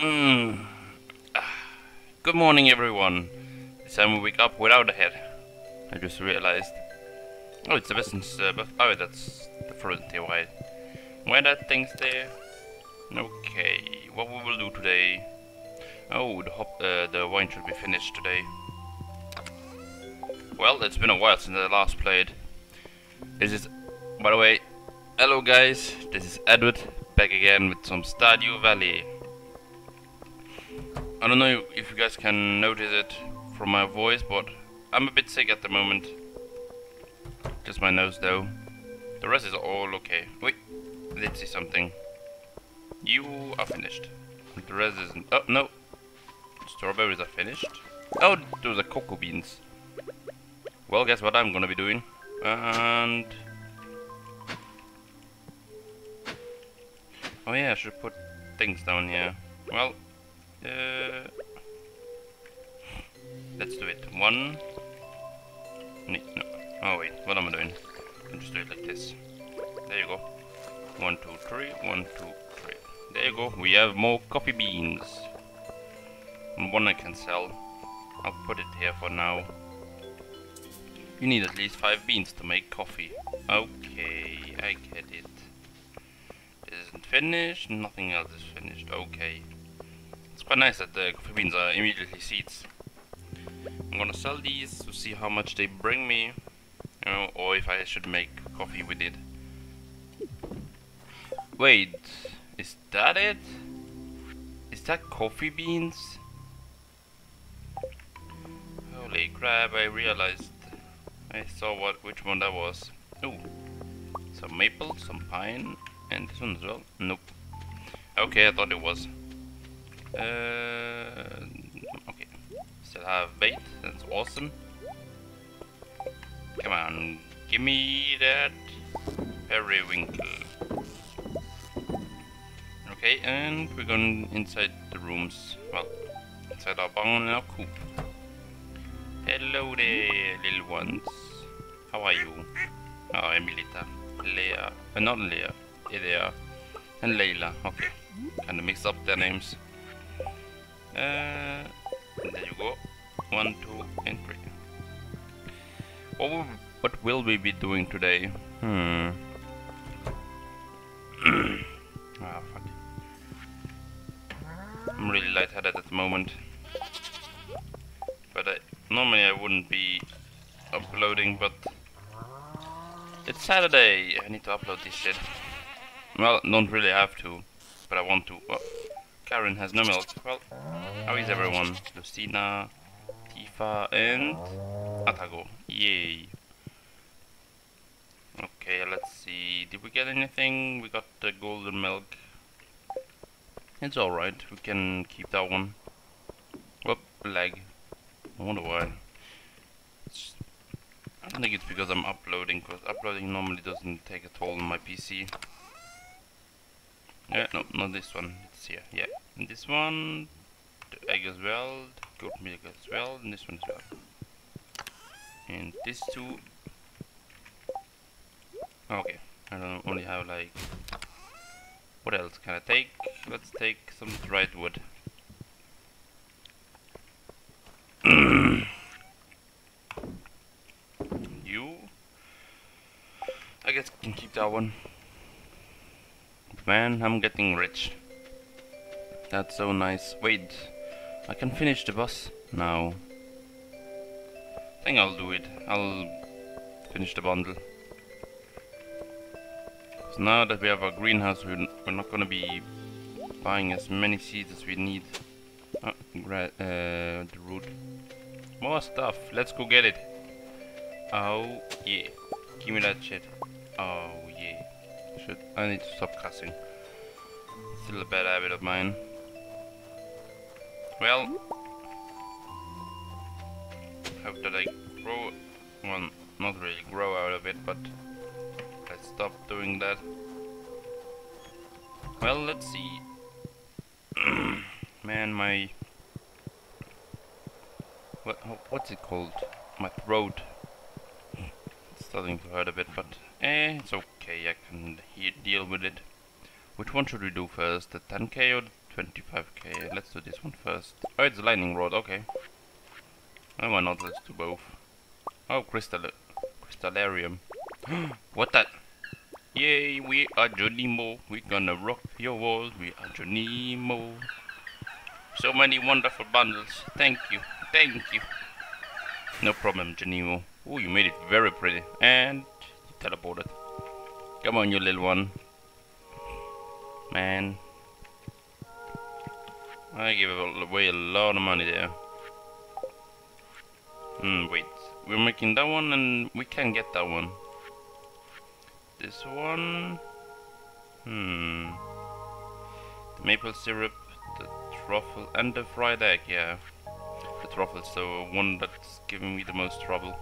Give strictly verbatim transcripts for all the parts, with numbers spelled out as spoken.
Mm. Good morning, everyone. This time we wake up without a head. I just realized. Oh, it's the Weston's uh, birth. Oh, that's the frozen tail. Why? Why that thing's there? Okay, what we will do today? Oh, the hop, uh, the wine should be finished today. Well, it's been a while since I last played. This is, by the way, hello guys. This is Eduard back again with some Stardew Valley. I don't know if you guys can notice it from my voice, but I'm a bit sick at the moment. Just my nose though. The rest is all okay. Wait, let's see something. You are finished. The rest isn't. Oh no, strawberries are finished. Oh, those are cocoa beans. Well, guess what I'm gonna be doing. And oh yeah, I should put things down here. Well. Uh, let's do it. One. No. Oh wait, what am I doing? I'll just do it like this. There you go. One, two, three. One, two, three. There you go. We have more coffee beans. And one I can sell. I'll put it here for now. You need at least five beans to make coffee. Okay, I get it. This isn't finished. Nothing else is finished. Okay. It's quite nice that the coffee beans are immediately seeds. I'm gonna sell these to see how much they bring me, you know, or if I should make coffee with it. Wait, is that it? Is that coffee beans? Holy crap, I realized. I saw what which one that was. Ooh, some maple, some pine, and this one as well. Nope. Okay, I thought it was. Uh, okay, still have bait, that's awesome. Come on, give me that periwinkle. Okay, and we're going inside the rooms. Well, inside our barn and our coop. Hello there, little ones. How are you? Oh, Emilita, Leah, uh, not Leah, Edea, and Layla. Okay, kind of mixed up their names. Uh, there you go. One, two, and three. What will, what will we be doing today? Hmm. Ah, fuck. I'm really lightheaded at the moment. But I, normally I wouldn't be uploading, but it's Saturday. I need to upload this shit. Well, don't really have to, but I want to. Oh. Karen has no milk. Well, how is everyone? Lucina, Tifa, and Atago. Yay. Okay, let's see. Did we get anything? We got the golden milk. It's alright. We can keep that one. Whoop, lag. I wonder why. It's, I don't think it's because I'm uploading, because uploading normally doesn't take a toll on my P C. Yeah, no, not this one. It's here. Yeah, and this one, the egg as well, the goat milk as well, and this one as well. And these two. Okay, I don't only have like. What else can I take? Let's take some dried wood. You. I guess I can keep that one. Man, I'm getting rich. That's so nice. Wait, I can finish the bus now. I think I'll do it. I'll finish the bundle. Because now that we have our greenhouse, we're, we're not gonna be buying as many seeds as we need. Oh, gra uh, the root. More stuff. Let's go get it. Oh yeah, give me that shit. Oh yeah. Should I need to stop cussing. Still a bad habit of mine. Well, hope that I grow, well, not really grow out of it, but let's stop doing that. Well, let's see. Man, my what what's it called? My throat. It's starting to hurt a bit, but eh, it's okay. I can he deal with it. Which one should we do first? The ten K or the twenty-five K. Let's do this one first. Oh, it's lightning rod. Okay. Oh, why not? Let's do both. Oh, crystal, crystallarium. What that? Yay, we are Jonimo. We're gonna rock your world. We are Jonimo. So many wonderful bundles. Thank you. Thank you. No problem, Jonimo. Oh, you made it very pretty. And you teleported. Come on, you little one. Man. I gave away a lot of money there. Hmm, wait. We're making that one and we can get that one. This one. Hmm. The maple syrup, the truffle, and the fried egg, yeah. The truffle's the one that's giving me the most trouble.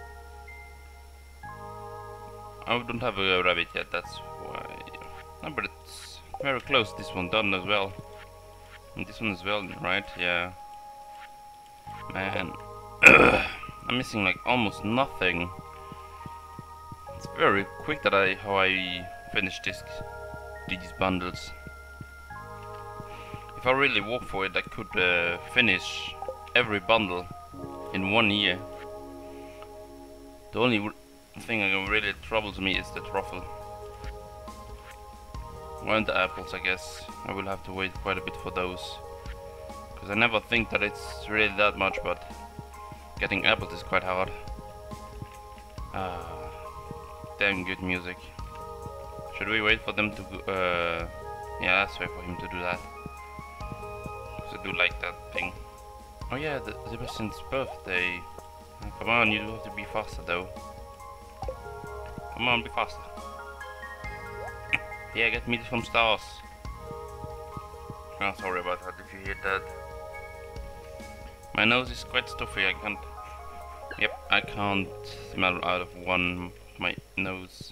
I don't have a rabbit yet, that's why. No, but it's very close. This one done as well. And this one as well, right? Yeah. Man. I'm missing like almost nothing. It's very quick that I how I finish this these bundles. If I really work for it, I could uh, finish every bundle in one year. The only thing that really troubles me is the truffle. Well, and the apples, I guess. I will have to wait quite a bit for those. Because I never think that it's really that much, but getting apples is quite hard. Ah, damn good music. Should we wait for them to go, uh, yeah, let's wait for him to do that. Because I do like that thing. Oh yeah, the Sebastian's birthday. Oh, come on, you do have to be faster though. Come on, be faster. Yeah, get me some stars. Oh, sorry about that if you hear that. My nose is quite stuffy, I can't... Yep, I can't smell out of one my nose.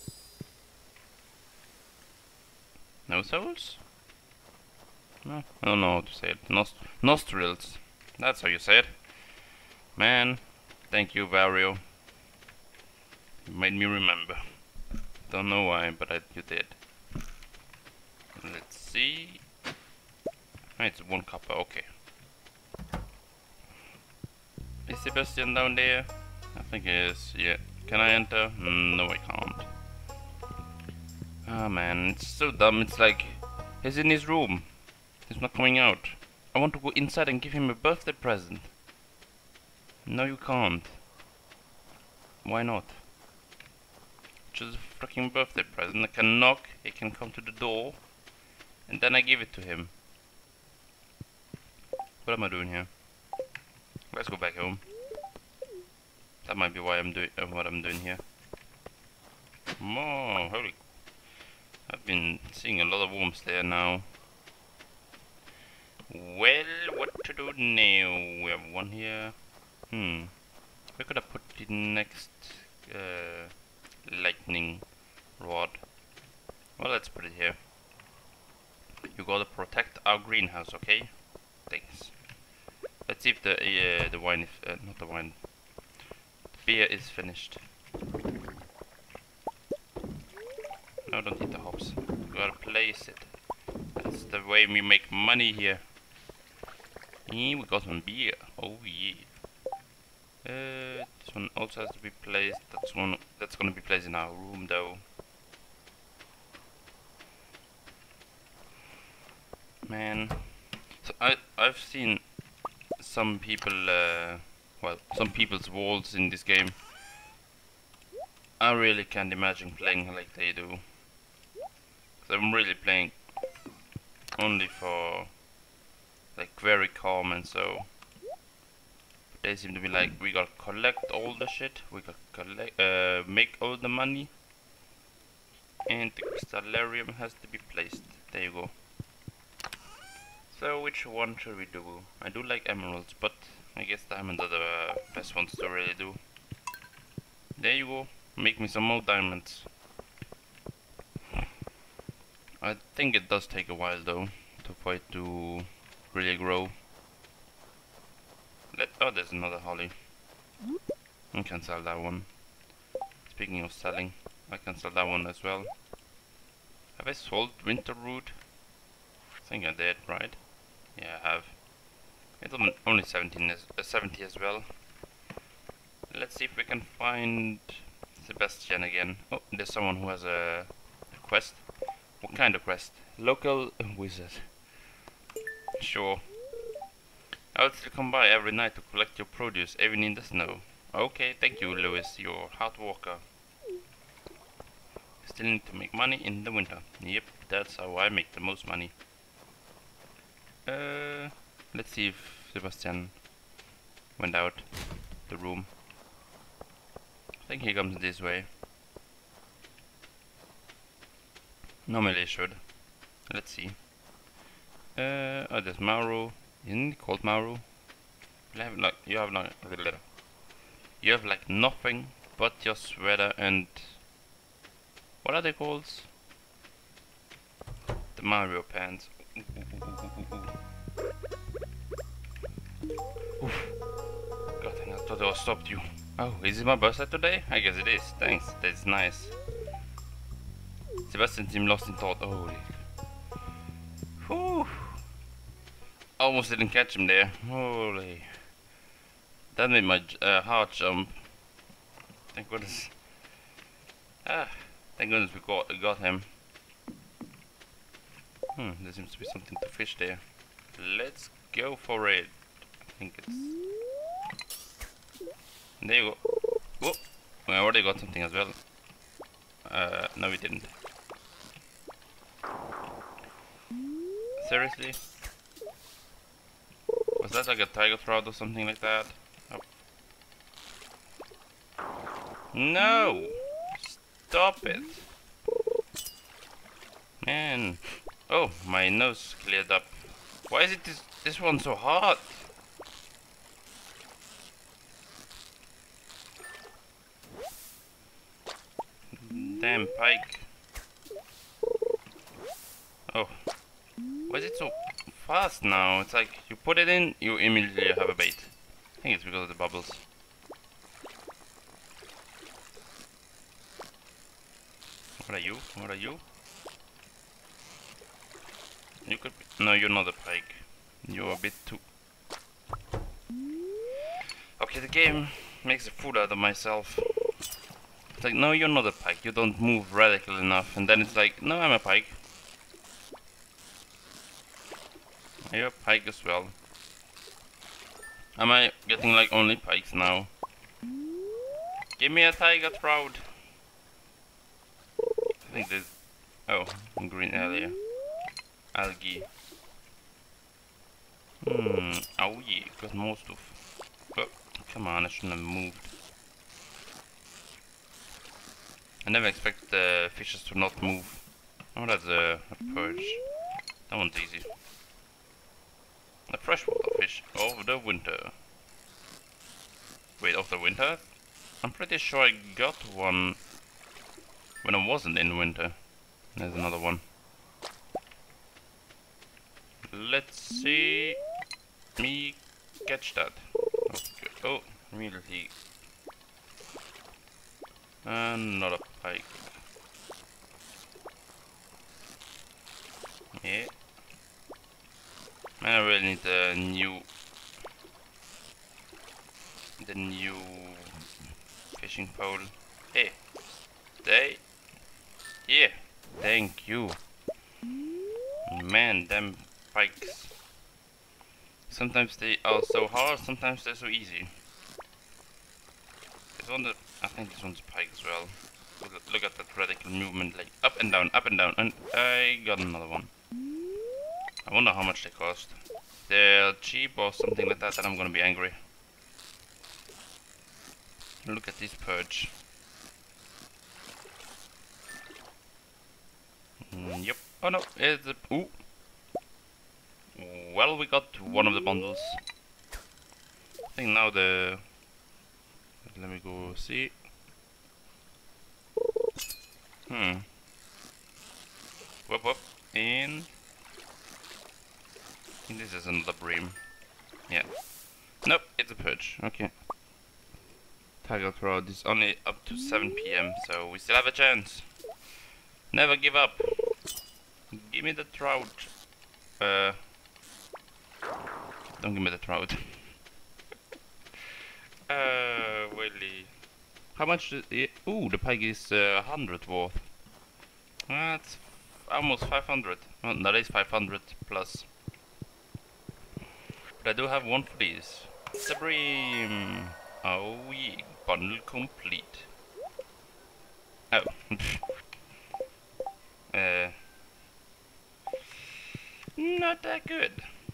Nose holes? No, I don't know how to say it. Nost nostrils. That's how you say it. Man, thank you, Vario. You made me remember. Don't know why, but I, you did. Let's see. Oh, it's one copper, okay. Is Sebastian down there? I think he is, yeah. Can I enter? Mm, no, I can't. Ah, oh, man, it's so dumb. It's like he's in his room. He's not coming out. I want to go inside and give him a birthday present. No, you can't. Why not? Just a freaking birthday present. I can knock, he can come to the door, and then I give it to him. What am I doing here? Let's go back home. That might be why I'm doing uh, what I'm doing here. Oh, holy! I've been seeing a lot of worms there now. Well, what to do now? We have one here. Hmm. Where could I put the next uh, lightning rod? Well, let's put it here. You gotta protect our greenhouse, okay? Thanks. Let's see if the uh, the wine, is, uh, not the wine, the beer is finished. No, don't eat the hops. You gotta place it. That's the way we make money here. Yeah, we got some beer. Oh yeah. Uh, this one also has to be placed. That's one. That's gonna be placed in our room, though. Man, so I I've seen some people. Uh, well, some people's walls in this game. I really can't imagine playing like they do. Cause I'm really playing only for like very calm, and so they seem to be like, we gotta collect all the shit, we gotta collect, uh, make all the money, and the crystallarium has to be placed. There you go. So which one should we do? I do like emeralds, but I guess diamonds are the uh, best ones to really do. There you go. Make me some more diamonds. I think it does take a while though to for it to really grow. Let oh, there's another holly. I can sell that one. Speaking of selling, I can sell that one as well. Have I sold winter root? think I did, right? Yeah, I have. It's on- only seventeen as, uh, seventy as well. Let's see if we can find Sebastian again. Oh, there's someone who has a, a quest. What kind of quest? Local wizard. Sure. I would still come by every night to collect your produce, even in the snow. Okay, thank you, Lewis. You're a hard worker. Still need to make money in the winter. Yep, that's how I make the most money. Uh, let's see if Sebastian went out the room. I think he comes this way. Normally he should. Let's see. Uh, oh, there's Mauro. Isn't it called Mauro? You have like you have like you have like nothing but your sweater and what are they called? The Mario pants. Ooh, ooh, ooh, ooh, ooh. Oof. God dang, I thought I stopped you. Oh, is it my birthday today? I guess it is. Thanks, that's nice. Sebastian seemed lost in thought. Holy. Whew. Almost didn't catch him there. Holy. That made my uh, heart jump. Thank goodness. Ah, thank goodness we got, got him. Hmm, there seems to be something to fish there. Let's go for it. I think it's... There you go. Whoa! I already got something as well. Uh, no we didn't. Seriously? Was that like a tiger trout or something like that? Oh. No! Stop it! Man. Oh, my nose cleared up. Why is it this, this one so hard? Damn pike. Oh. Why is it so fast now? It's like you put it in, you immediately have a bait. I think it's because of the bubbles. What are you? What are you? You could be... No, you're not a pike. You're a bit too... Okay, the game makes a fool out of myself. It's like, no, you're not a pike. You don't move radical enough. And then it's like, no, I'm a pike. You're a pike as well. Am I getting like only pikes now? Give me a tiger trout. I think there's... Oh, green area. Algae. Hmm. Oh yeah, got more stuff. Oh, come on, I shouldn't have moved. I never expect the fishes to not move. Oh, that's a, a perch. That one's easy. A freshwater fish of the winter. Wait, of the winter? I'm pretty sure I got one when I wasn't in winter. There's another one. Let's see me catch that. Okay. Oh, immediately. Another pike. Yeah. I really need the new, the new fishing pole. Hey, they. Yeah, thank you. Man, them pikes. Sometimes they are so hard, sometimes they're so easy. This one, the, I think this one's pike as well. Look, look at that radical movement, like up and down, up and down, and I got another one. I wonder how much they cost. They're cheap or something like that, then I'm gonna be angry. Look at this perch. Mm, yep. Oh no, it's a... Ooh. Well, we got one of the bundles. I think now the... Let me go see. Hmm. Whoop whoop. In. I think this is another bream. Yeah. Nope, it's a perch. Okay. Tiger trout is only up to seven P M, so we still have a chance. Never give up. Give me the trout. Uh, don't give me the trout. uh, really. How much? Is it? Ooh, the peg is uh, one hundred worth. That's almost five hundred. Well, that is five hundred plus. But I do have one for these. The bream. Oh yeah, bundle complete. Oh. uh. Not that good.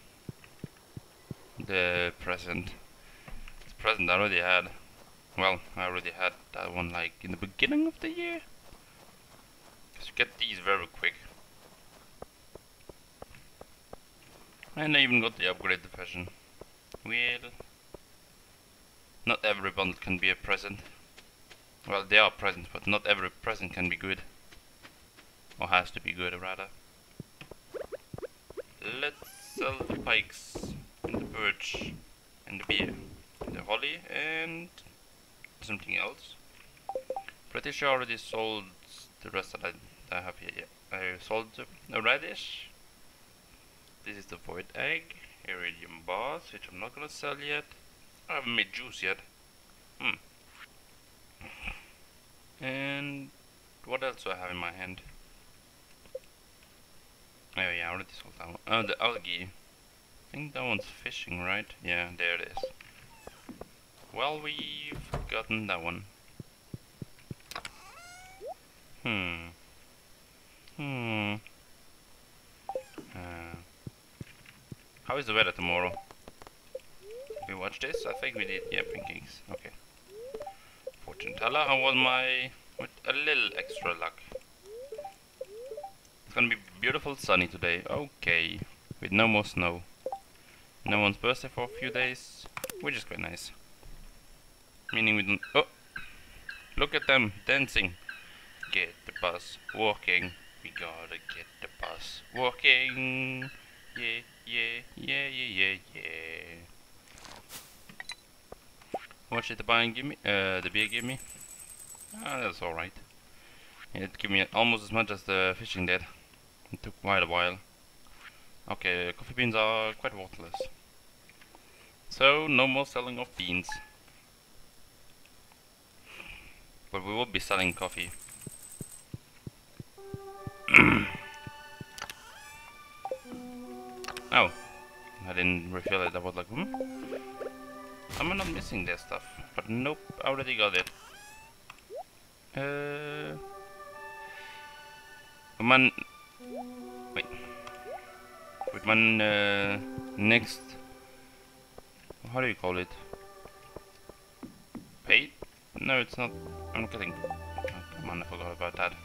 The present. The present I already had. Well, I already had that one like in the beginning of the year. Cause you get these very quick. And I even got the upgraded version. Well, not every bundle can be a present. Well, they are presents, but not every present can be good. Or has to be good, rather. Let's sell the pikes, and the birch, and the beer, and the holly, and something else. Pretty sure I already sold the rest that I, I have here. Yeah. I sold a radish. This is the void egg, iridium bars, which I'm not gonna sell yet. I haven't made juice yet. Hmm. And what else do I have in my hand? Oh yeah, I already sold that one. Oh, the algae. I think that one's fishing, right? Yeah, there it is. Well, we've gotten that one. Hmm. Hmm. Uh, how is the weather tomorrow? Did we watch this? I think we did. Yeah, pancakes. Okay. Fortune teller. How was my... with a little extra luck? It's gonna be beautiful sunny today. Okay. With no more snow. No one's birthday for a few days. Which is quite nice. Meaning we don't... Oh! Look at them dancing. Get the bus walking. We gotta get the bus walking. Yeah, yeah, yeah, yeah, yeah, yeah. What did the buying give me? Uh, the beer give me? Ah, that's alright. It gave me almost as much as the fishing did. It took quite a while. Okay, coffee beans are quite worthless. So, no more selling of beans. But we will be selling coffee. Oh, I didn't refill it. I was like, hmm? Am I not missing this stuff? But nope, I already got it. Uh, man, wait. With my uh, next, how do you call it? Paid? No, it's not. I'm kidding. Oh, come on, I forgot about that.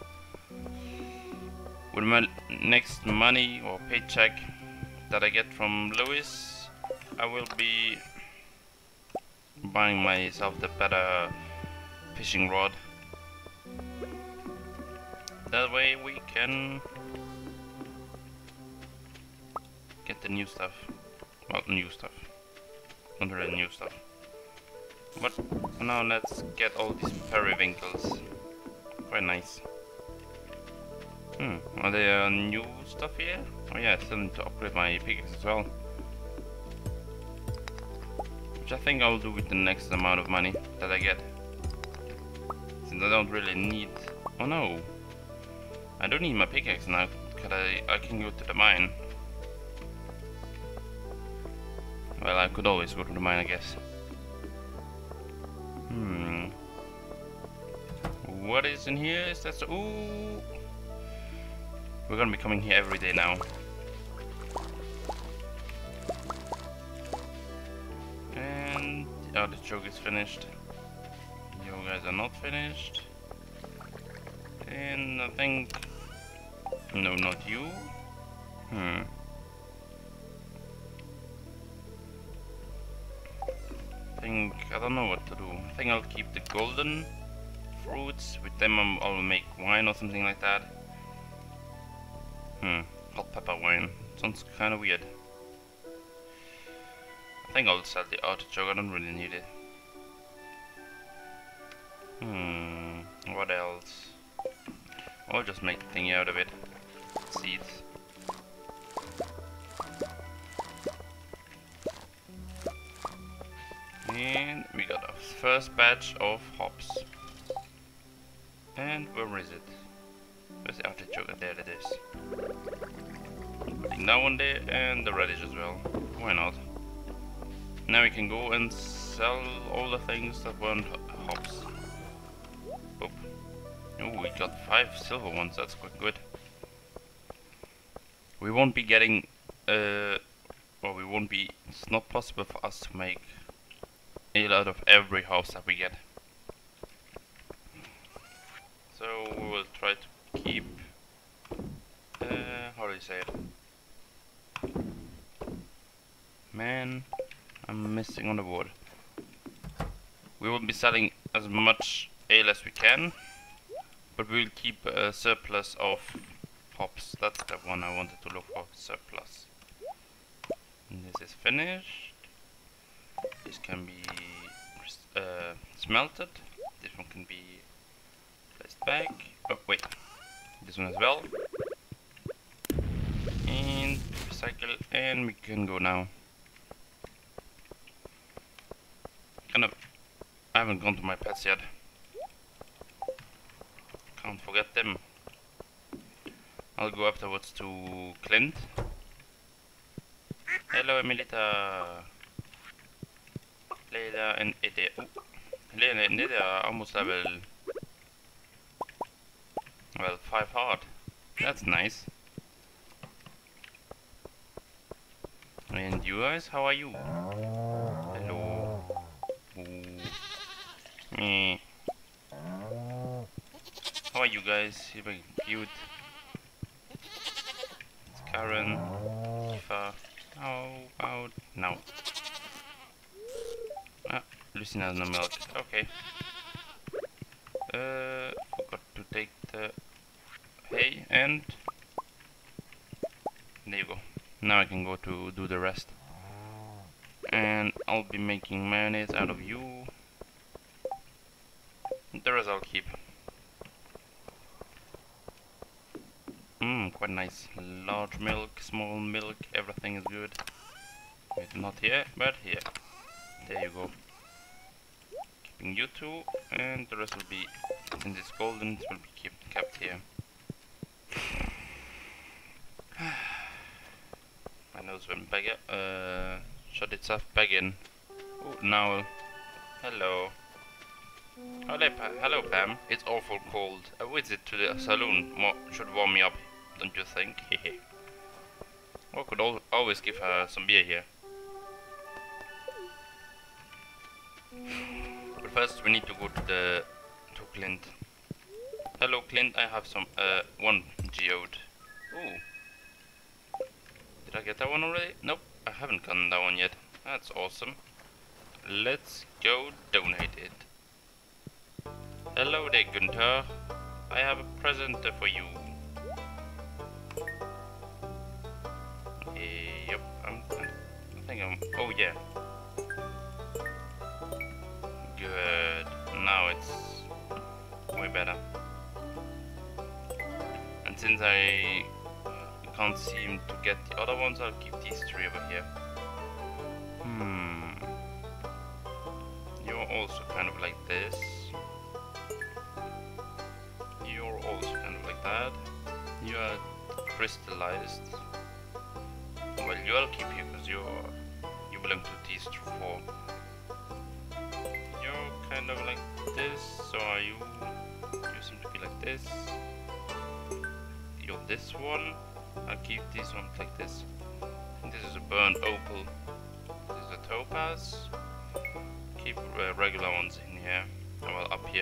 With my next money or paycheck that I get from Lewis, I will be buying myself the better fishing rod. That way we can get the new stuff. Well, new stuff. Not really new stuff. But now let's get all these periwinkles. Quite nice. Hmm, are there uh, new stuff here? Oh yeah, I still need to upgrade my pickaxe as well. Which I think I'll do with the next amount of money that I get. Since I don't really need... Oh no! I don't need my pickaxe now, because I, I can go to the mine. Well, I could always go to the mine, I guess. Hmm... What is in here? Is that so... Ooh! We're gonna be coming here every day now. And oh, the joke is finished. You guys are not finished. And I think no, not you. Hmm. I think I don't know what to do. I think I'll keep the golden fruits. With them, I'm, I'll make wine or something like that. Hmm, hot pepper wine. Sounds kind of weird. I think I'll sell the artichoke, I don't really need it. Hmm, what else? I'll just make the thingy out of it. Seeds. And we got our first batch of hops. And where is it? Where's the artichoke? There it is. Putting that one there and the radish as well. Why not? Now we can go and sell all the things that weren't hops. Boop. Oh, we got five silver ones, that's quite good. We won't be getting, uh, or we won't be, it's not possible for us to make ale out of every house that we get. So we will try to keep, uh, how do you say it? Man, I'm missing on the board. We will be selling as much ale as we can, but we will keep a surplus of hops. That's the one I wanted to look for, surplus. And this is finished. This can be uh, smelted. This one can be placed back. Oh wait, this one as well. And recycle, and we can go now. Kind of, I haven't gone to my pets yet. Can't forget them. I'll go afterwards to Clint. Hello, Emilita. Leila and Ede. Oh, Leila and Ede are almost level, well, five hard. That's nice. And you guys, how are you? Hello. Ooh. Me. How are you guys? You're very cute. It's Karen. Eva. How about now? Ah, Lucina has no milk. Okay. Uh, forgot to take the hay, and there you go. Now I can go to do the rest. And I'll be making mayonnaise out of you. The rest I'll keep. Mmm, quite nice. Large milk, small milk, everything is good. Wait, not here, but here. There you go. Keeping you two, and the rest will be, since it's golden, it will be kept, kept here. My nose went back, uh, shut itself back in. Oh, now, hello. Hello, pa hello, Pam. It's awful cold. A visit to the saloon Mo should warm me up, don't you think? Hehe. I could al always give her some beer here. But first we need to go to the to Clint. Hello, Clint. I have some uh one geode. Ooh. Did I get that one already? Nope, I haven't gotten that one yet. That's awesome. Let's go donate it. Hello there, Gunther. I have a present for you. Uh, yep, I'm, I think I'm... Oh yeah. Good. Now it's way better. And since I can't seem to get the other ones, I'll keep these three over here. Hmm. You're also kind of like this. You're also kind of like that. You are crystallized. Well, you will keep you because you're you belong to these four. You're kind of like this. So are you? You seem to be like this. You're this one. I'll keep these ones like this. And this is a burnt opal. This is a topaz. Keep uh, regular ones in here. Well, up here.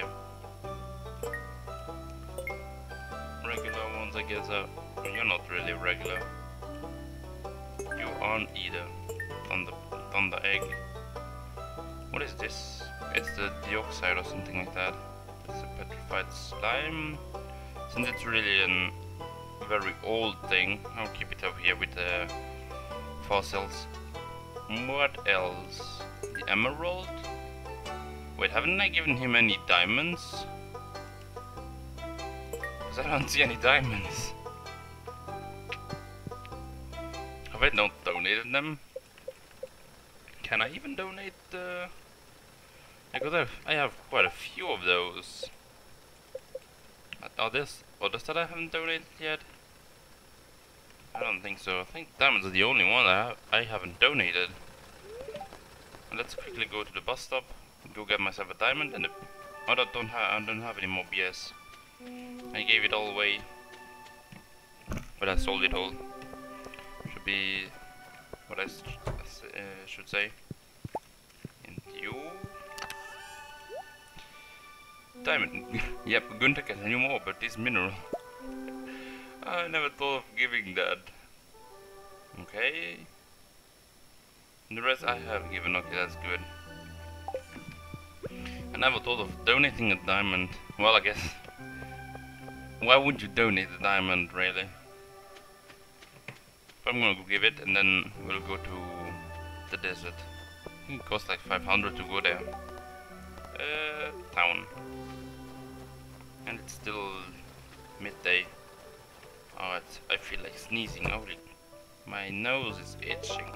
Regular ones, I guess. Uh, you're not really regular. You aren't either. Thunder, thunder egg. What is this? It's the dioxide or something like that. It's a petrified slime. Since it's really an very old thing, I'll keep it over here with the fossils. What else? The emerald? Wait, haven't I given him any diamonds? Because I don't see any diamonds. Have I not donated them? Can I even donate the Because I've, I have quite a few of those. Are this others that I haven't donated yet? I don't think so. I think diamonds are the only one that I, have, I haven't donated. And let's quickly go to the bus stop, go get myself a diamond, and the, oh, I don't have I don't have any more B S. I gave it all away, but I sold it all. Should be what I uh, should say. And you. Diamond. Yep, Greenclonk has any more, but this mineral. I never thought of giving that. Okay. And the rest I have given. Okay, that's good. I never thought of donating a diamond. Well, I guess. Why would you donate a diamond, really? But I'm gonna go give it, and then we'll go to the desert. I think it costs like five hundred to go there. Uh, town. And it's still midday. Oh, it's, I feel like sneezing. Holy, my nose is itching.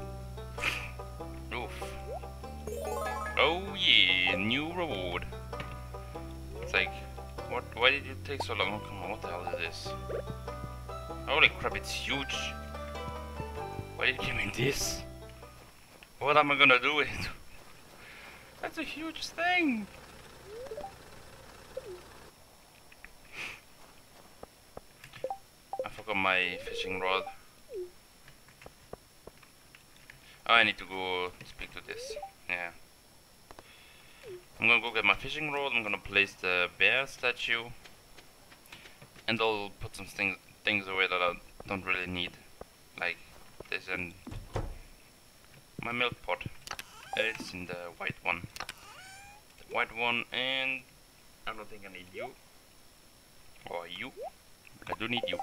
Oof. Oh yeah, new reward. It's like, what? Why did it take so long? Oh, come on, what the hell is this? Holy crap, it's huge. Why did you give me this? What am I gonna do with it? That's a huge thing. I forgot my fishing rod. Oh, I need to go speak to this. Yeah. I'm gonna go get my fishing rod. I'm gonna place the bear statue, and I'll put some things things away that I don't really need, like this and my milk pot. It's in the white one. The white one, and I don't think I need you or you. I do need you.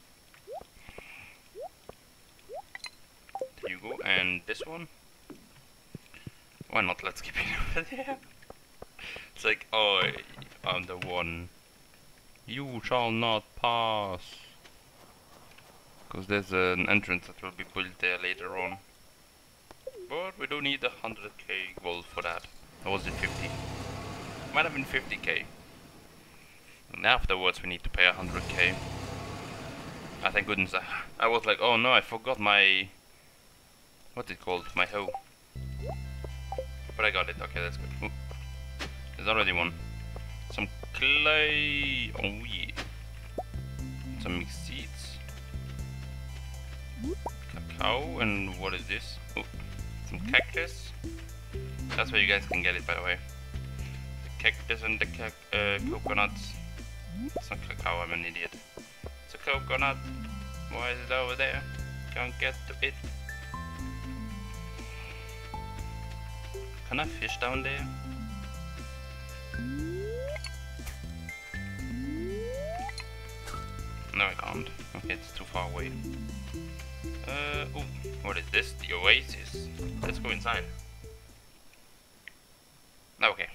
There you go, and this one. Why not? Let's keep it over there. It's like, oh, I'm the one. You shall not pass. Because there's an entrance that will be built there later on. But we don't need a one hundred K gold for that. Or was it fifty? Might have been fifty K. And afterwards we need to pay one hundred K. Ah, thank goodness. I, I was like, oh no, I forgot my... What's it called? My hoe. But I got it. Okay, that's good. Ooh. There's already one. Some clay. Oh yeah. Some mixed seeds. Cacao. And what is this? Oh, some cactus. That's where you guys can get it, by the way. The cactus and the ca uh, coconuts. It's not cacao, I'm an idiot. It's a coconut. Why is it over there? Can't get to it. Can I fish down there? No, I can't. Okay, it's too far away. Uh, oh, what is this? The oasis. Let's go inside. Okay.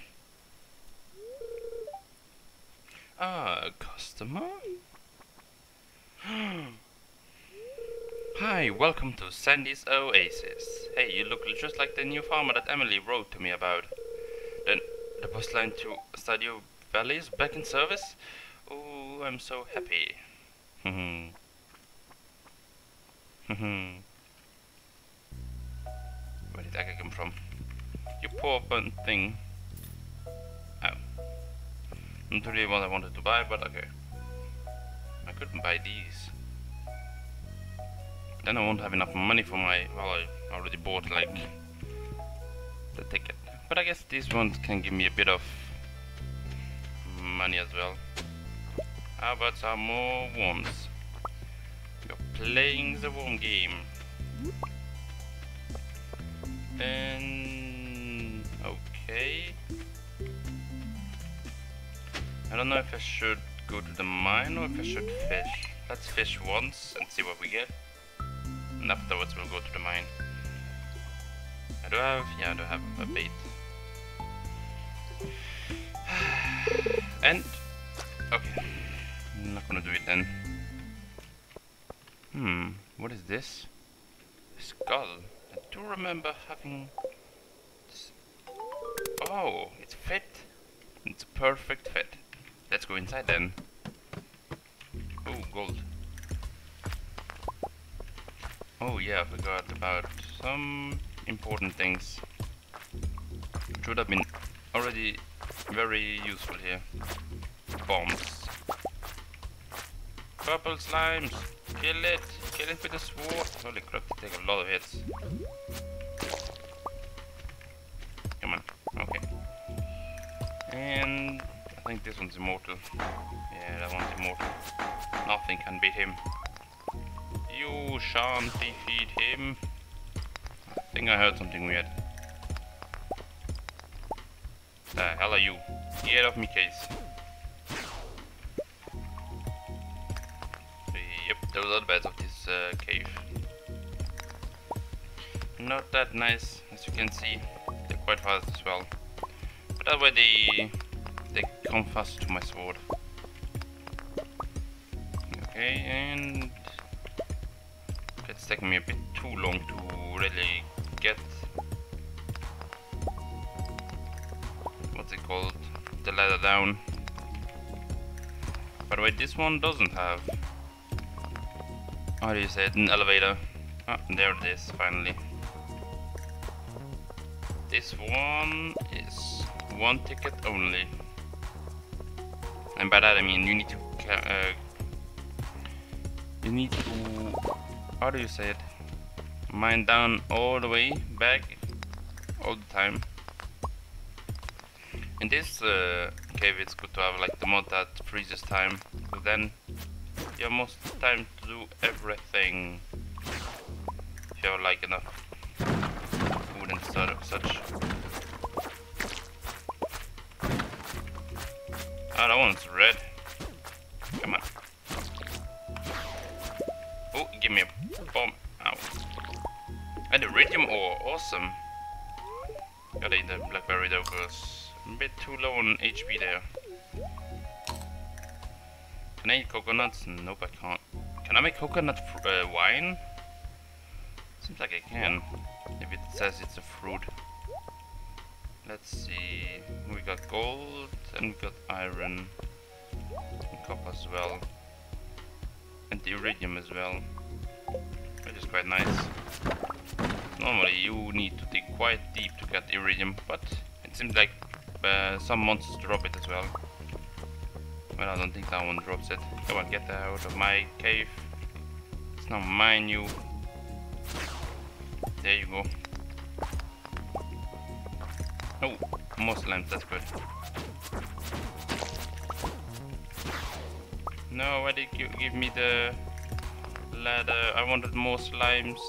Ah, a customer? Hi, welcome to Sandy's Oasis. Hey, you look just like the new farmer that Emily wrote to me about. Then the bus line to Stardew Valley is back in service? Oh, I'm so happy. Hmm. Hmm. Where did that come from? You poor burnt thing. Oh. Not really what I wanted to buy, but okay. I couldn't buy these. Then I won't have enough money for my... Well, I already bought, like, the ticket. But I guess these ones can give me a bit of money as well. How about some more worms? You're playing the worm game. And... okay. I don't know if I should go to the mine or if I should fish. Let's fish once and see what we get. And afterwards we'll go to the mine. I do have, yeah, I do have a bait. And, okay, I'm not gonna do it then. Hmm, what is this? A skull. I do remember having this. Oh, it's fit. It's a perfect fit. Let's go inside then. Oh, gold. Oh yeah, I forgot about some important things. Should have been already very useful here. Bombs. Purple slimes. Kill it. Kill it with a sword. Holy crap, they take a lot of hits. Come on. Okay. And I think this one's immortal. Yeah, that one's immortal. Nothing can beat him. You shan't defeat him. I think I heard something weird. The hell are you? Get off me case. Yep, those are the beds of this uh, cave. Not that nice, as you can see. They're quite fast as well. But that way they they come fast to my sword. Okay, and it's taking me a bit too long to really get what's it called, the ladder down. By the way, this one doesn't have, how do you say it, an elevator. Ah, there it is, finally. This one is one ticket only. And by that I mean you need to uh, you need to, how do you say it, mine down all the way back all the time. In this uh, cave it's good to have like the mod that freezes time, because then you have most time to do everything. If you have like enough food and such. Ah, that one's red. Come on. Oh, give me a bomb. Ow. And iridium ore, awesome. Gotta eat the blackberry though, because I'm a bit too low on H P there. Can I eat coconuts? Nope, I can't. Can I make coconut uh, wine? Seems like I can, if it says it's a fruit. Let's see. We got gold and we got iron and copper as well. And the iridium as well, which is quite nice. Normally you need to dig quite deep to get iridium, but it seems like uh, some monsters drop it as well. Well, I don't think that one drops it. Come on, get out of my cave. It's not mine, you. There you go. Oh, more slimes, that's good. No, why did you give me the ladder? I wanted more slimes.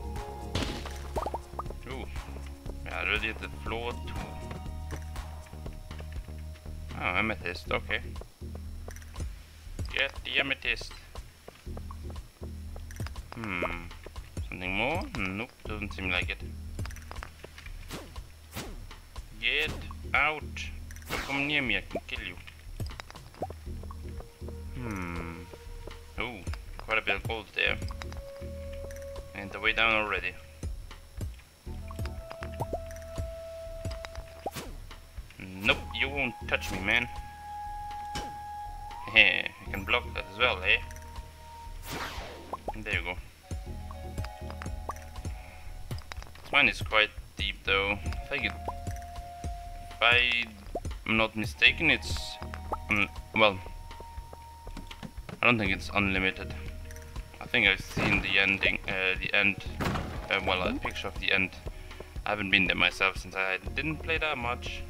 Ooh, yeah, I already did the floor too. Oh, amethyst, okay. Get the amethyst. Hmm, something more? Nope, doesn't seem like it. Get out! Don't come near me, I can kill you. Hmm. Oh, quite a bit of gold there. And the way down already. Nope, you won't touch me, man. Heh, you can block that as well, eh? And there you go. This mine is quite deep though. If I get, if I'm not mistaken, it's um, well, I don't think it's unlimited. I think I've seen the ending, uh, the end, uh, well, a picture of the end. I haven't been there myself since I didn't play that much.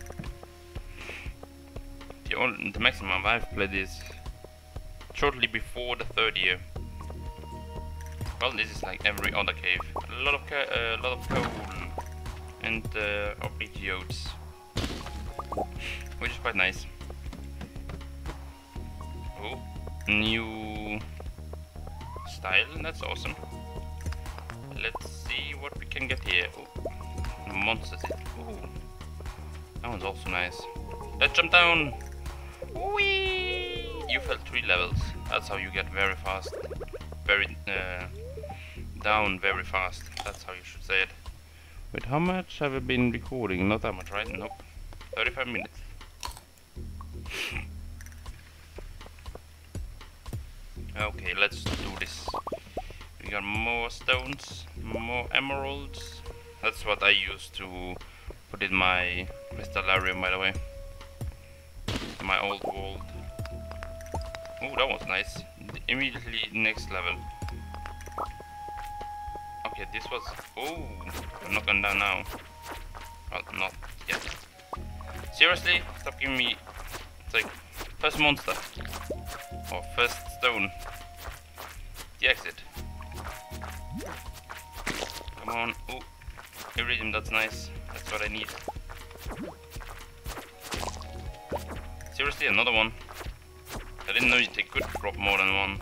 The only, the maximum I've played is shortly before the third year. Well, this is like every other cave. A lot of ca uh, lot of coal and uh, arpeggios, which is quite nice. Oh, new style, that's awesome. Let's see what we can get here. Oh, monsters. Oh, that one's also nice. Let's jump down. Whee! You fell three levels. That's how you get very fast. Very uh, down very fast. That's how you should say it. Wait, how much have I been recording? Not that much, right? Nope. thirty-five minutes. Okay, let's do this. We got more stones, more emeralds. That's what I use to put in my crystallarium, by the way. My old world. Oh, that was nice. Immediately next level. Okay, this was... Oh, I'm not going down now. Well, not yet. Seriously? Stop giving me... It's like... First monster. Or first stone. The exit. Come on. Oh, iridium, that's nice. That's what I need. Seriously, another one. I didn't know they could drop more than one.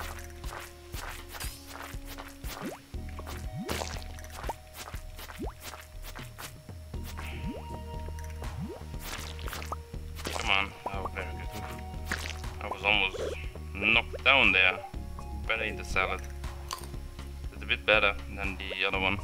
Come on. Oh, very good. I was almost knocked down there. Better eat the salad. It's a bit better than the other one.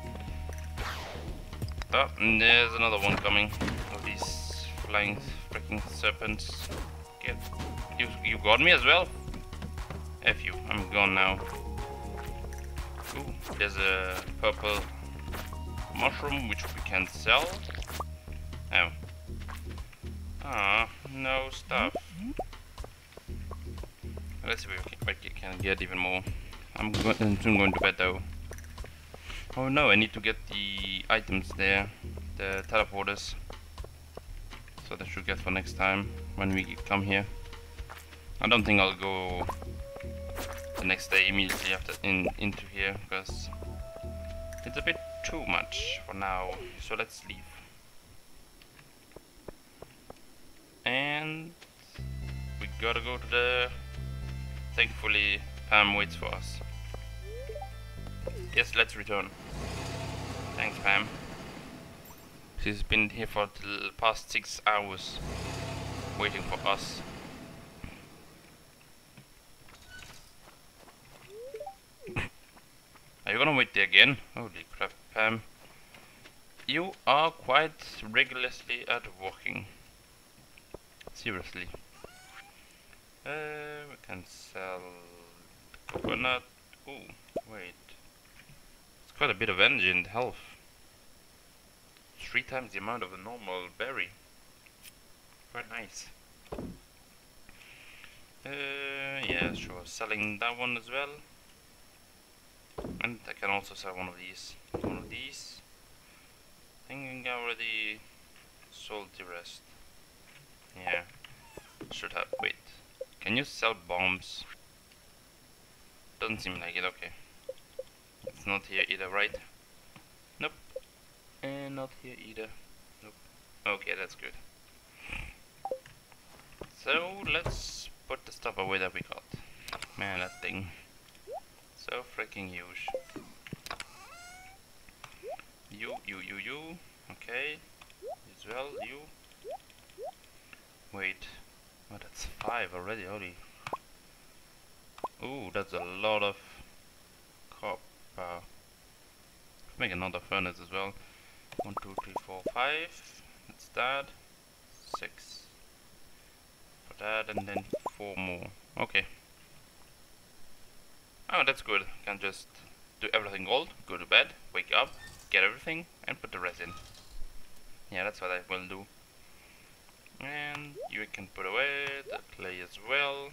Oh, and there's another one coming. Oh, these flying freaking serpents. Get you you got me as well? F you, I'm gone now. Ooh, there's a purple mushroom which we can sell. Oh. Ah, no stuff. Let's see if we can get even more. I'm go soon going to bed though. Oh no, I need to get the items there, the teleporters. So that should get for next time when we come here. I don't think I'll go the next day immediately after in into here because it's a bit too much for now. So let's leave. And we gotta go to the... Thankfully Pam waits for us. Yes, let's return. Thanks, Pam. She's been here for the past six hours waiting for us. Are you gonna wait there again? Holy crap, Pam. You are quite regularly at working. Seriously. Uh, we can sell coconut. Oh, wait. It's quite a bit of energy and health. Three times the amount of a normal berry. Quite nice. Uh, yeah, sure. Selling that one as well. And I can also sell one of these. One of these. I think I already sold the rest. Yeah. Should have. Wait. Can you sell bombs? Doesn't seem like it. Okay. It's not here either, right? Nope. And not here either. Nope. Okay, that's good. So let's put the stuff away that we got. Man, that thing. So freaking huge. You, you, you, you. Okay. As well, you. Wait. Oh, that's five already, holy. Ooh, that's a lot of copper. Make another furnace as well. One, two, three, four, five. That's that. Six. For that, and then four more. Okay. Oh, that's good. Can just do everything gold, go to bed, wake up, get everything, and put the rest in. Yeah, that's what I will do. And you can put away the clay as well.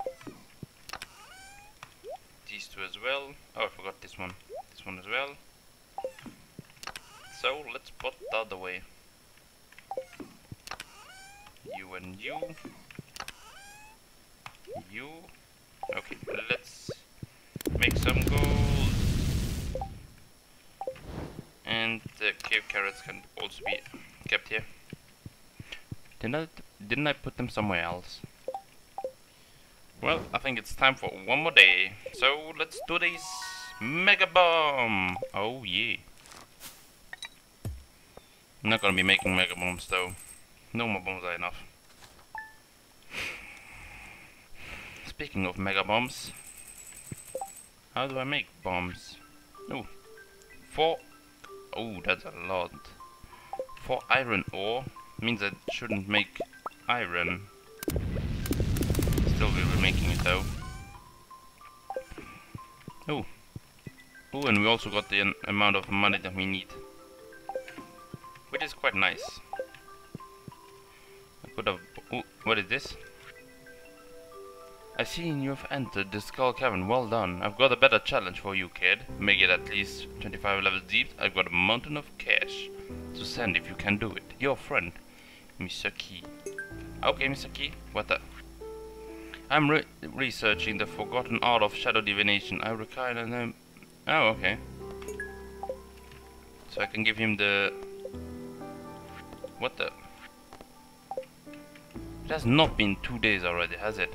These two as well. Oh, I forgot this one. This one as well. So let's put the other way. You and you. You. Okay, let's make some gold. And the cave carrots can also be kept here. Didn't I, didn't I put them somewhere else? Well, I think it's time for one more day. So let's do this mega bomb. Oh yeah. I'm not gonna be making mega bombs though. No more bombs are enough. Speaking of mega bombs, how do I make bombs? Oh, four. Oh, that's a lot. Four iron ore. Means I shouldn't make iron. Still will be making it though. Oh. Oh, and we also got the amount of money that we need. Which is quite nice. I could have... Oh, what is this? I've seen you have entered the Skull Cavern. Well done. I've got a better challenge for you, kid. Make it at least twenty-five levels deep. I've got a mountain of cash to send if you can do it. Your friend, Mister Key. Okay, Mister Key. What the... I'm re researching the forgotten art of shadow divination. I require a name. Oh, okay. So I can give him the... What the... It has not been two days already, has it?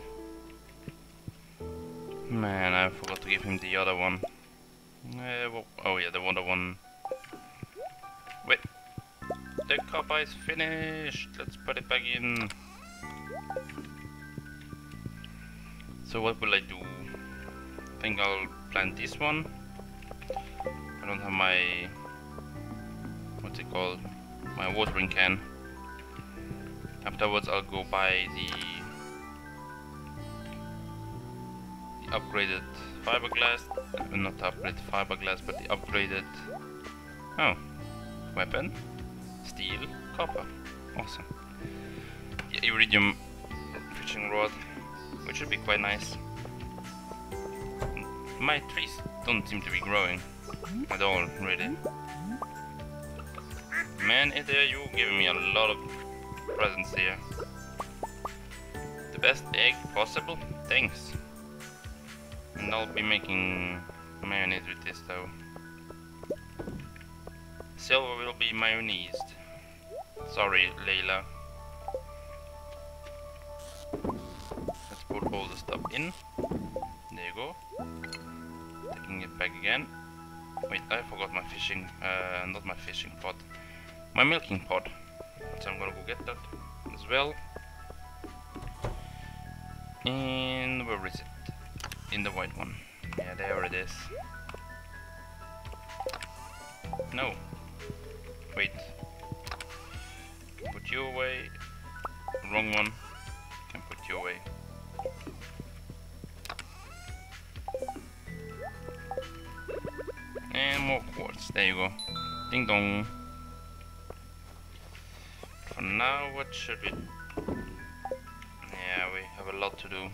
Man, I forgot to give him the other one. Uh, well, oh yeah, the other one. Wait. The copper is finished. Let's put it back in. So what will I do? I think I'll plant this one. I don't have my... what's it called? My watering can. Afterwards I'll go buy the... the upgraded fiberglass. Uh, not the upgraded fiberglass, but the upgraded... Oh. Weapon. Steel. Copper. Awesome. The iridium fishing rod. Which should be quite nice. My trees don't seem to be growing at all, really. Man, Eduard, you giving me a lot of presents here. The best egg possible? Thanks. And I'll be making mayonnaise with this though. Silver will be mayonnaised. Sorry, Layla. Let's put all the stuff in. There you go. Taking it back again. Wait, I forgot my fishing, uh, not my fishing pot. My milking pot. So I'm gonna go get that as well. And where is it? In the white one. Yeah, there it is. No. Wait. Put you away. Wrong one. Can put you away. And more quartz. There you go. Ding dong. For now, what should we... Yeah, we have a lot to do.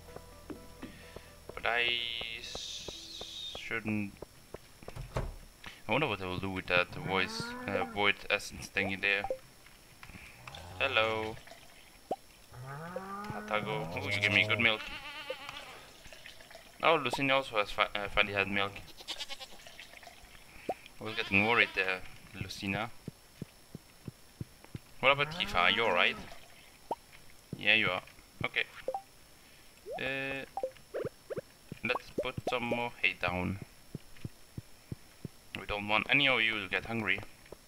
But I s shouldn't... I wonder what I will do with that voice, uh, void essence thingy there. Hello. Hatago. Oh, you give me good milk. Oh, Lucina also has fi uh, finally had milk. I was getting worried there, Lucina. What about Tifa? Are you alright? Yeah, you are. Okay. Uh, let's put some more hay down. We don't want any of you to get hungry.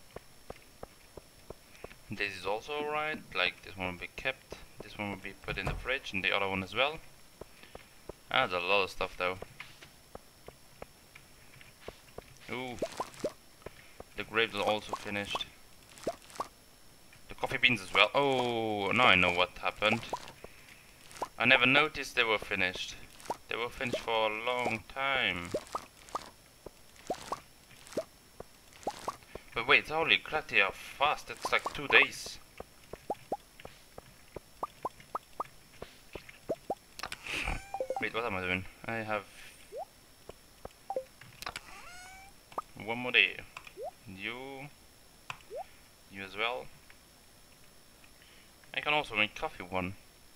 This is also alright. Like, this one will be kept. This one will be put in the fridge, and the other one as well. Ah, there's a lot of stuff though. Ooh. The grapes are also finished. The coffee beans as well. Oh, now I know what happened. I never noticed they were finished. They were finished for a long time. But wait, holy crap, they are fast. It's like two days. Wait, what am I doing? I have one more day. You, you as well. I can also make coffee one.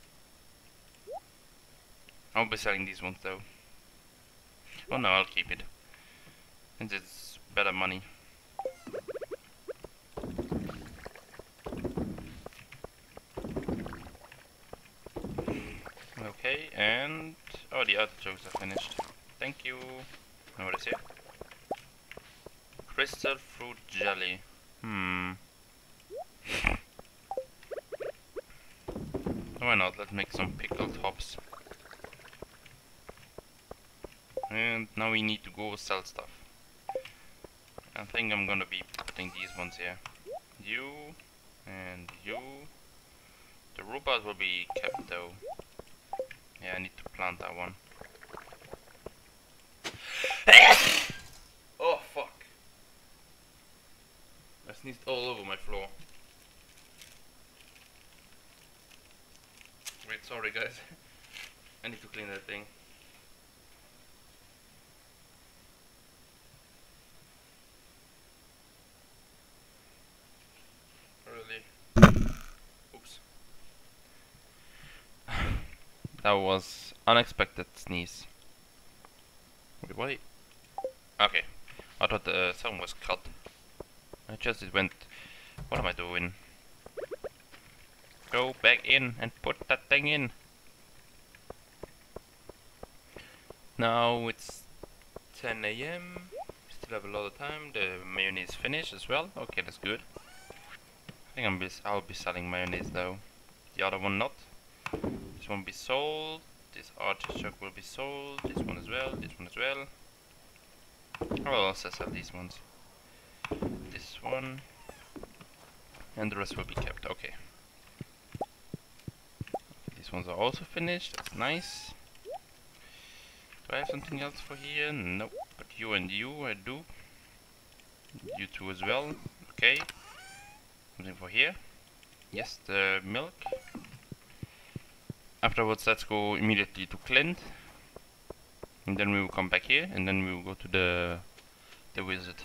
I'll be selling these ones though. Oh no, I'll keep it. And it's better money. Okay, and... oh, the artichokes are finished. Thank you. Now what is it? Crystal fruit jelly. Hmm. Why not? Let's make some pickled hops. And now we need to go sell stuff. I think I'm gonna be putting these ones here. You, And you. The robot will be kept though. Yeah, I need to plant that one. Oh fuck! I sneezed all over my floor. Wait, sorry guys. I need to clean that thing. Really? Oops. That was unexpected sneeze. Wait, wait. Okay. I thought the sound was cut. I just it went. What am I doing? Go back in and put that thing in. Now it's ten A M Still have a lot of time. The mayonnaise finished as well. Okay, that's good. I think I'm be I'll be selling mayonnaise though. The other one not. This one will be sold. This artichoke will be sold. This one as well. This one as well. I will also sell these ones. This one. And the rest will be kept. Okay. These ones are also finished. That's nice. Do I have something else for here? Nope. But you and you, I do. You two as well. Okay. Something for here. Yes, the milk. Afterwards, let's go immediately to Clint. And then we will come back here. And then we will go to the, the wizard.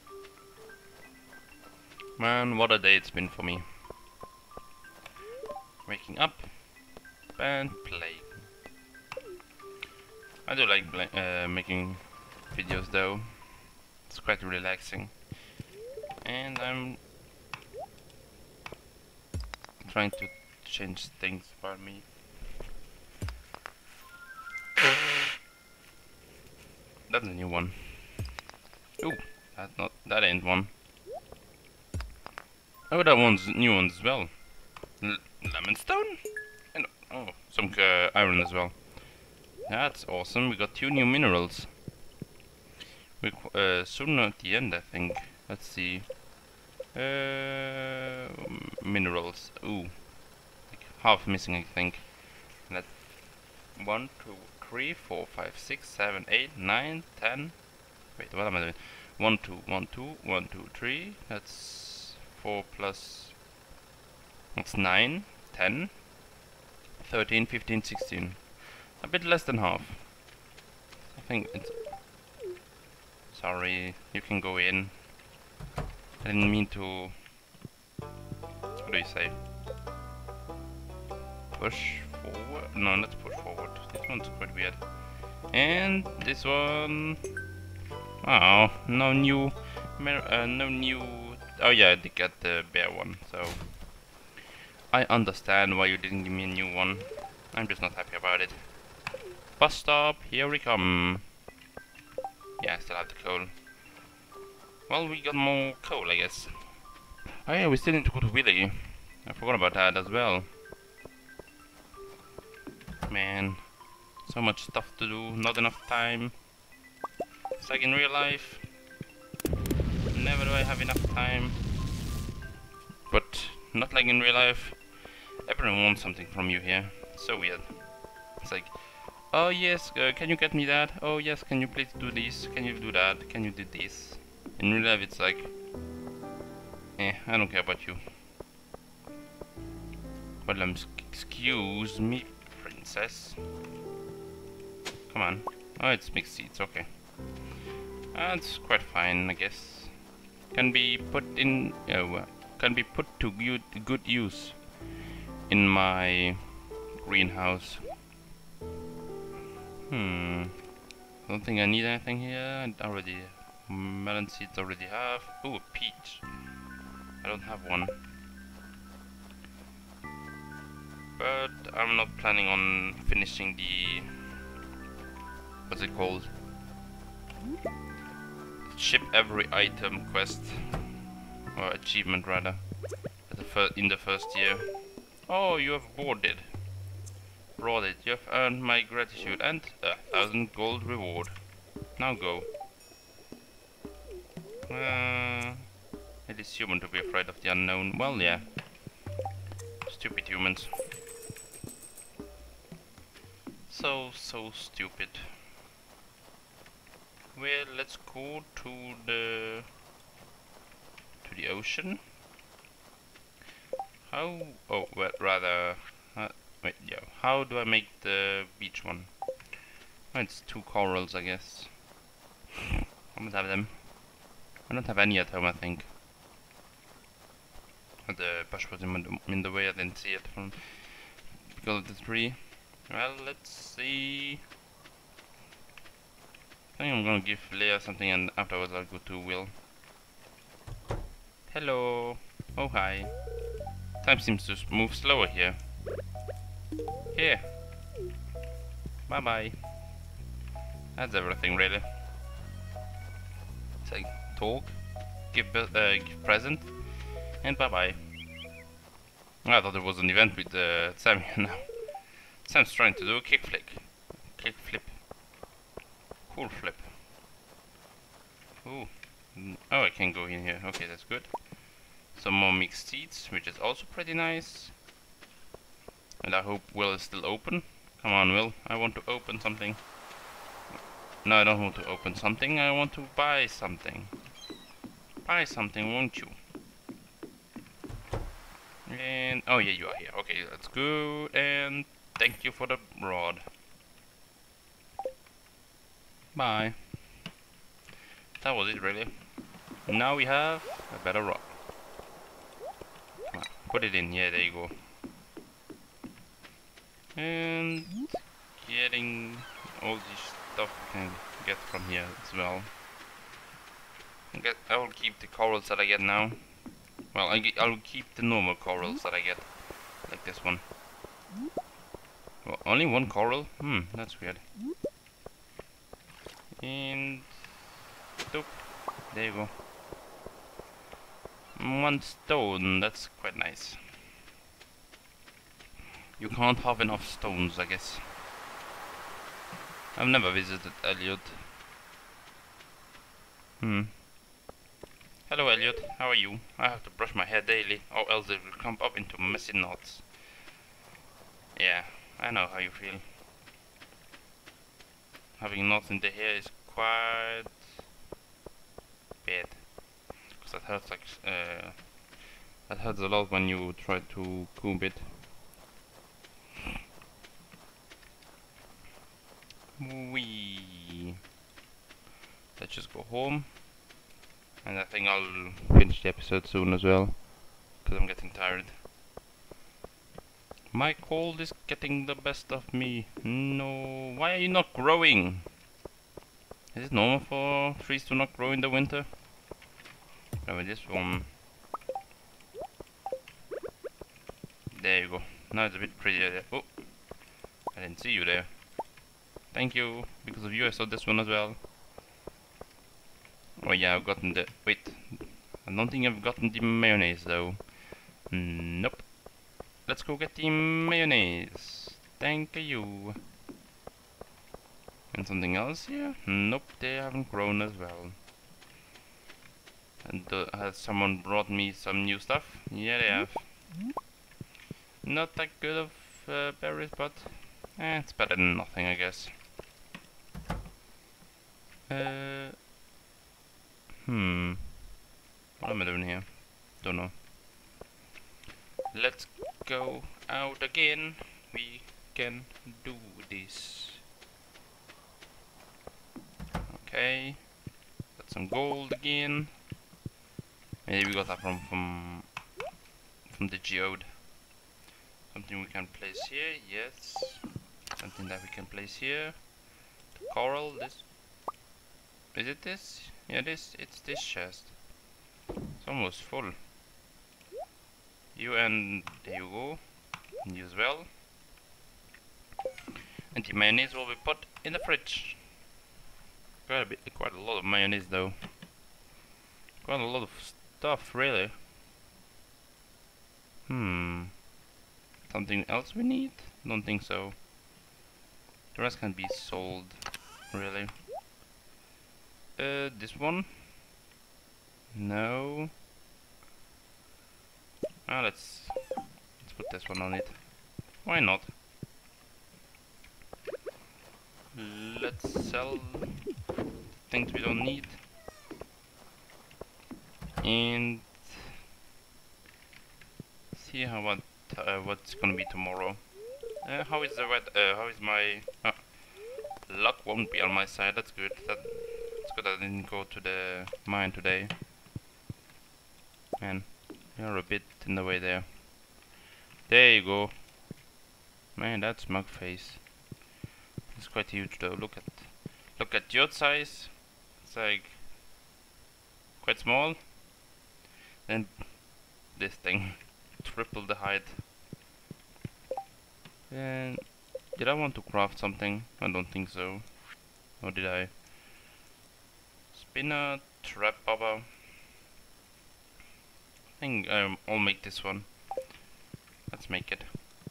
Man, what a day it's been for me. Waking up and playing. I do like uh, making videos though. It's quite relaxing. And I'm trying to change things about me. That's a new one. Ooh, that not that ain't one. Oh, that one's new one as well. L lemon stone? And oh, some uh, iron as well. That's awesome. We got two new minerals. We uh, soon at the end, I think. Let's see. Uh, minerals. Ooh, like half missing, I think. And that's one, two, three, four, five, six, seven, eight, nine, ten. Wait, what am I doing? One, two, one, two, one, two, three. That's four plus. That's nine, ten, thirteen, fifteen, sixteen. A bit less than half. I think it's. Sorry, you can go in. I didn't mean to. What do you say? Push forward? No, not push forward. This one's quite weird. And this one. Oh, no new. Uh, no new. Oh yeah, I did get the bear one, so. I understand why you didn't give me a new one. I'm just not happy about it. Bus stop, here we come. Yeah, I still have the coal. Well, we got more coal, I guess. Oh yeah, we still need to go to Willy. I forgot about that as well. Man, so much stuff to do, not enough time. It's like in real life. Never do I have enough time. But not like in real life. Everyone wants something from you here. It's so weird. It's like, oh yes, uh, can you get me that? Oh yes, can you please do this? Can you do that? Can you do this? In real life it's like, eh, I don't care about you. But um, excuse me, princess. Come on. Oh, it's mixed seeds, okay. That's quite fine, I guess. Can be put in, uh, can be put to good, good use in my greenhouse. Hmm. Don't think I need anything here. I already melon seeds already have. Oh, a peach. I don't have one. But I'm not planning on finishing the what's it called? Ship every item quest or achievement rather. At the fir in the first year. Oh, you have boarded. Brought it. You have earned my gratitude and a thousand gold reward. Now go. Uh, it is human to be afraid of the unknown. Well, yeah. stupid humans. So, so stupid. Well, let's go to the to the ocean. How? Oh, well, rather. Uh, wait, yeah. How do I make the beach one? Oh, it's two corals, I guess. I must have them. I don't have any at home, I think. The bush was in the, in the way. I didn't see it from because of the tree. Well, let's see. I think I'm gonna give Leah something, and afterwards I'll go to Will. Hello. Oh, hi. Time seems to move slower here. Here. Bye bye. That's everything, really. It's like talk, give uh, give present, and bye bye. I thought there was an event with uh, Sammy now. Sam's trying to do a kick flick. Kick flip. Cool flip. Ooh. Oh, I can go in here. Okay, that's good. Some more mixed seeds, which is also pretty nice. And I hope Will is still open. Come on, Will. I want to open something. No, I don't want to open something. I want to buy something. Buy something, won't you? And oh yeah, you are here. Okay, that's good. And thank you for the rod. Bye. That was it, really. Now we have a better rod. Come on, put it in. Yeah, there you go. And getting all this stuff we can get from here as well. I guess I will keep the corals that I get now. Well, I get, I'll keep the normal corals that I get, like this one. Well, only one coral? Hmm, that's weird. And dope. There you go. One stone, that's quite nice. You can't have enough stones, I guess. I've never visited Elliot. Hmm. Hello, Elliot. How are you? I have to brush my hair daily, or else it will clump up into messy knots. Yeah, I know how you feel. Having knots in the hair is quite bad, because that hurts like uh, that hurts a lot when you try to comb it. Wee. Let's just go home, and I think I'll finish the episode soon as well, because I'm getting tired. My cold is getting the best of me. No, why are you not growing? Is it normal for trees to not grow in the winter? No, with this one. There you go. Now it's a bit prettier there. Oh, I didn't see you there. Thank you. Because of you I saw this one as well. Oh yeah, I've gotten the... Wait. I don't think I've gotten the mayonnaise though. Nope. Let's go get the mayonnaise. Thank you. And something else here? Nope, they haven't grown as well. And uh, has someone brought me some new stuff? Yeah, they have. Not that good of uh, berries, but eh, it's better than nothing, I guess. Uh, hmm. What am I doing here? Don't know. Let's go out again. We can do this. Okay. Got some gold again. Maybe we got that from from from the geode. Something we can place here, yes. Something that we can place here. The coral, this. Is it this? Yeah, this. It's this chest. It's almost full. You and there you go. And you as well. And the mayonnaise will be put in the fridge. Quite a bit, quite a lot of mayonnaise though. Quite a lot of stuff, really. Hmm. Something else we need? Don't think so. The rest can be sold, really. Uh, this one? No. Ah, let's let's let's put this one on it. Why not? Let's sell things we don't need. And see how what uh, what's gonna be tomorrow. Uh, how is the weather? Uh, how is my uh, luck? Won't be on my side. That's good. That, that's good. I didn't go to the mine today. Man, you're a bit in the way there. There you go. Man, that's mug face. It's quite huge though. Look at look at your size. It's like quite small. And this thing, triple the height. And did I want to craft something? I don't think so. Or did I? Spinner, trap bobber. I think um, I'll make this one. Let's make it.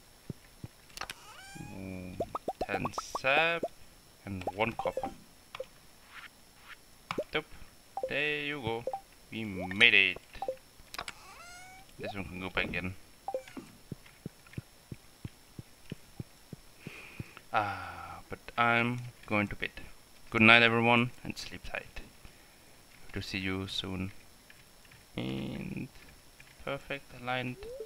Ooh, ten sap and one copper. Dope. There you go. We made it. This one can go back in. Ah, but I'm going to bed. Good night, everyone, and sleep tight. Hope to see you soon. And perfect aligned.